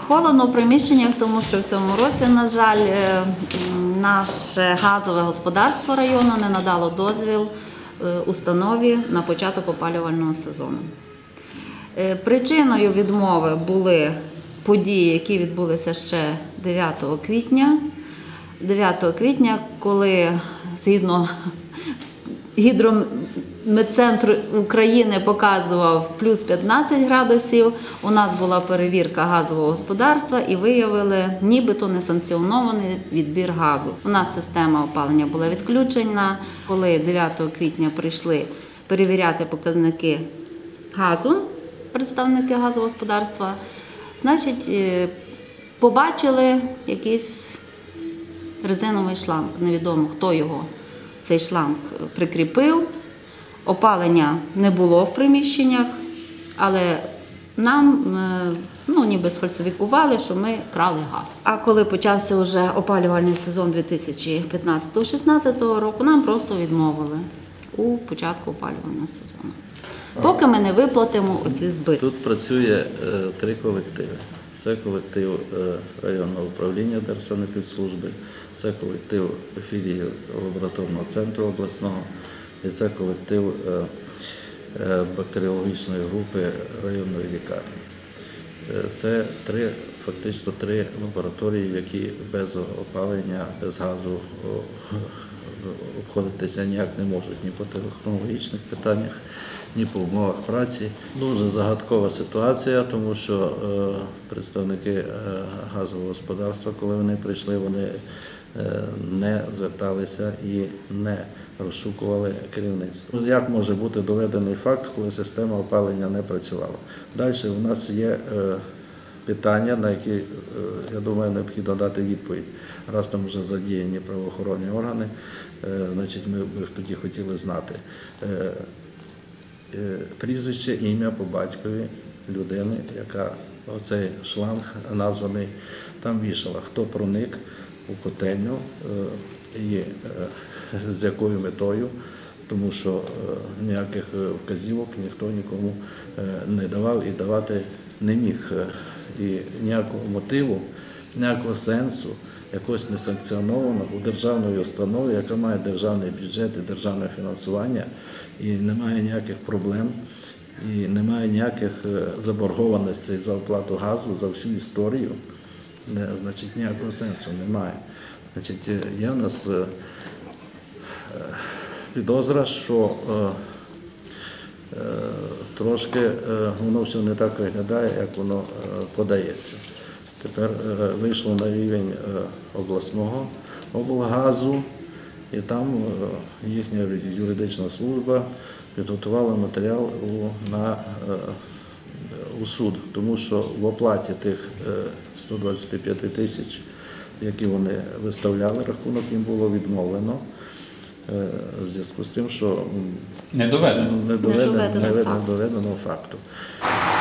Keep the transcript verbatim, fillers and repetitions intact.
Холодно в приміщеннях, тому що в цьому році, на жаль, наше газове господарство району не надало дозвіл установі на початок опалювального сезону. Причиною відмови були події, які відбулися ще дев'ятого квітня. дев'ятого квітня, коли згідно Гідрометцентр України показував плюс п'ятнадцять градусів, у нас була перевірка газового господарства і виявили нібито несанкціонований відбір газу. У нас система опалення була відключена. Коли дев'ятого квітня прийшли перевіряти показники газу, представники газового господарства, значить, побачили якийсь резиновий шланг. Невідомо, хто його, цей шланг, прикріпив. Опалення не було в приміщеннях, але нам, ну, ніби сфальсифікували, що ми крали газ. А коли почався вже опалювальний сезон дві тисячі п'ятнадцятого шістнадцятого року, нам просто відмовили у початку опалювального сезону. Поки ми не виплатимо оці збитки. Тут працює е, три колективи. Це колектив е, районного управління Держсанепідслужби, це колектив філії лабораторного центру обласного і це колектив е, е, бактеріологічної групи районної лікарні. Е, це три, фактично три лабораторії, які без опалення, без газу о, обходитися ніяк не можуть ні по технологічних питаннях, ні по умовах праці. Дуже загадкова ситуація, тому що е, представники е, газового господарства, коли вони прийшли, вони е, не зверталися і не розшукували керівництво. Як може бути доведений факт, коли система опалення не працювала? Далі у нас є е, питання, на які, е, я думаю, необхідно дати відповідь. Раз там вже задіяні правоохоронні органи, е, значить, ми б тоді хотіли знати. Е, Прізвище, ім'я по батькові людини, яка оцей шланг названий, там вішала, хто проник у котельню і з якою метою, тому що ніяких вказівок ніхто нікому не давав і давати не міг. І ніякого мотиву, ніякого сенсу, якось несанкціоновано у державної установи, яка має державний бюджет і державне фінансування, і немає ніяких проблем, і немає ніяких заборгованостей за оплату газу за всю історію, значить, ніякого сенсу немає. Значить, є в нас підозра, що трошки воно все не так виглядає, як воно подається. Тепер вийшло на рівень обласного облгазу, і там їхня юридична служба підготувала матеріал у, на, у суд, тому що в оплаті тих ста двадцяти п'яти тисяч, які вони виставляли, рахунок їм було відмовлено в зв'язку з тим, що не доведено, не доведено, не доведено, не факту. доведено факту.